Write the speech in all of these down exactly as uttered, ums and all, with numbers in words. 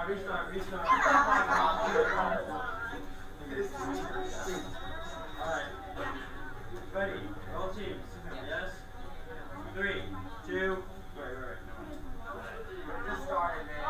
restart, restart. Alright. Ready. Roll teams. Yes? Three, two, right, right. Just started, man.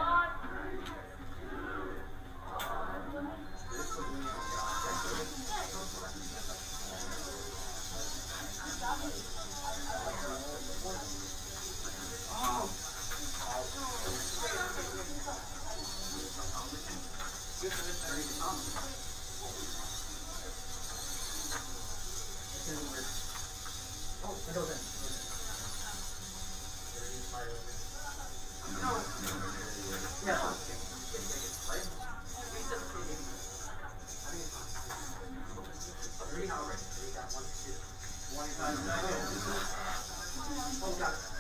Oh, it goes in. Yeah. Three already. We got one, two. twenty-five seconds. Oh, got it.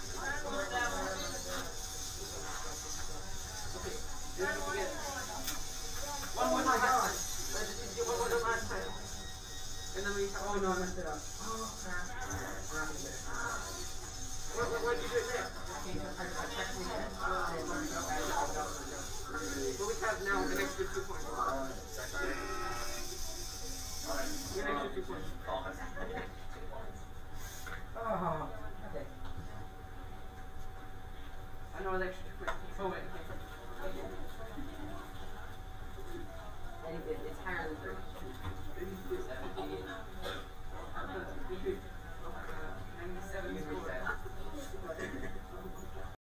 Okay. Do it again. One more time. Let's just do one more last time. And then we have. Oh, no, I messed it up. Oh, crap. We're not gonna get it. What, what, what did you do there? Okay, so I, I checked the end. Uh, what we have now is an extra two points. Alright. An extra two points. Oh, okay. I know an extra two points. Oh, wait. Okay. And it, it's higher than three.